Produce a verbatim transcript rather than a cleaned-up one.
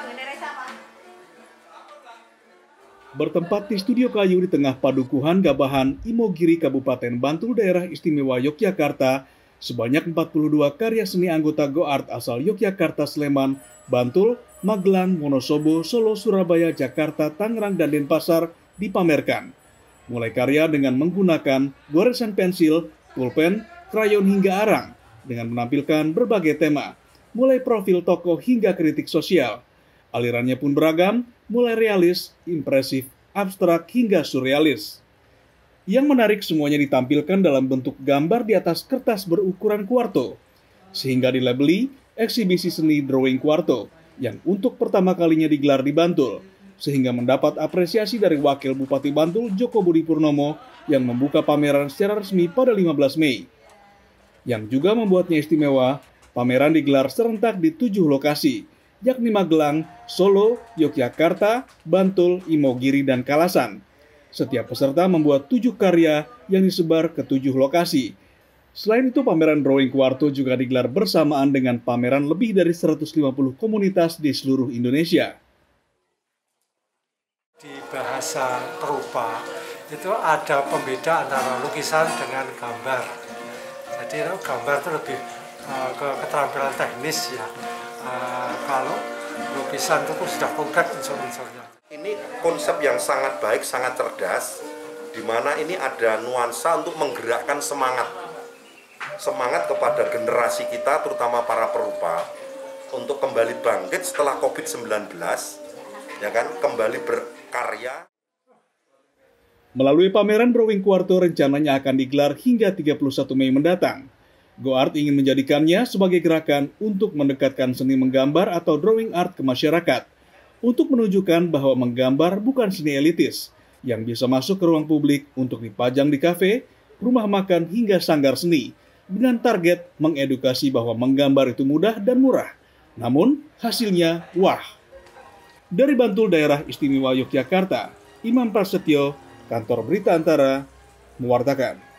Bertempat di studio kayu di tengah padukuhan Gabahan, Imogiri, Kabupaten Bantul, Daerah Istimewa Yogyakarta, sebanyak empat puluh dua karya seni anggota GoArt asal Yogyakarta, Sleman, Bantul, Magelang, Wonosobo, Solo, Surabaya, Jakarta, Tangerang, dan Denpasar dipamerkan. Mulai karya dengan menggunakan goresan pensil, pulpen, krayon hingga arang, dengan menampilkan berbagai tema, mulai profil tokoh hingga kritik sosial. Alirannya pun beragam, mulai realis, impresif, abstrak, hingga surrealis. Yang menarik semuanya ditampilkan dalam bentuk gambar di atas kertas berukuran kuarto, sehingga dilabeli eksibisi seni drawing kuarto yang untuk pertama kalinya digelar di Bantul, sehingga mendapat apresiasi dari Wakil Bupati Bantul Joko Budi Purnomo yang membuka pameran secara resmi pada lima belas Mei. Yang juga membuatnya istimewa, pameran digelar serentak di tujuh lokasi, yakni Magelang, Solo, Yogyakarta, Bantul, Imogiri, dan Kalasan. Setiap peserta membuat tujuh karya yang disebar ke tujuh lokasi. Selain itu, pameran drawing kuarto juga digelar bersamaan dengan pameran lebih dari seratus lima puluh komunitas di seluruh Indonesia. Di bahasa perupa itu ada pembeda antara lukisan dengan gambar. Jadi gambar itu lebih uh, ke keterampilan teknis ya. Uh, kalau lukisan itu sudah konkret unsur-unsurnya. Ini konsep yang sangat baik, sangat cerdas, di mana ini ada nuansa untuk menggerakkan semangat, semangat kepada generasi kita, terutama para perupa, untuk kembali bangkit setelah covid sembilan belas, ya kan, kembali berkarya. Melalui pameran drawing kuarto rencananya akan digelar hingga tiga puluh satu Mei mendatang. GoArt ingin menjadikannya sebagai gerakan untuk mendekatkan seni menggambar atau drawing art ke masyarakat, untuk menunjukkan bahwa menggambar bukan seni elitis, yang bisa masuk ke ruang publik untuk dipajang di kafe, rumah makan, hingga sanggar seni, dengan target mengedukasi bahwa menggambar itu mudah dan murah, namun hasilnya wah. Dari Bantul, Daerah Istimewa Yogyakarta, Imam Prasetyo, Kantor Berita Antara, mewartakan.